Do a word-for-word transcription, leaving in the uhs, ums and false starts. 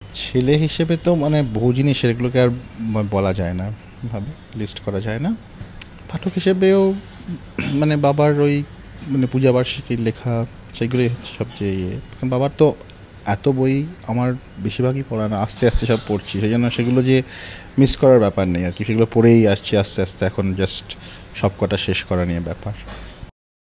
ছেলে হিসেবে তো মানে বহু জিনিস সেগুলোকে আর বলা যায় না, ভাবে লিস্ট করা যায় না। পাঠক হিসেবেও মানে বাবার ওই মানে পূজাবার্ষিকীর লেখা সেগুলোই হচ্ছে সবচেয়ে ইয়ে, কারণ বাবার তো এত বই আমার বেশিরভাগই পড়া না, আস্তে আস্তে সব পড়ছি, সেই জন্য সেগুলো যে মিস করার ব্যাপার নেই আর কি, সেগুলো পড়েই আসছি আস্তে আস্তে, এখন জাস্ট সব কটা শেষ করা নিয়ে ব্যাপার।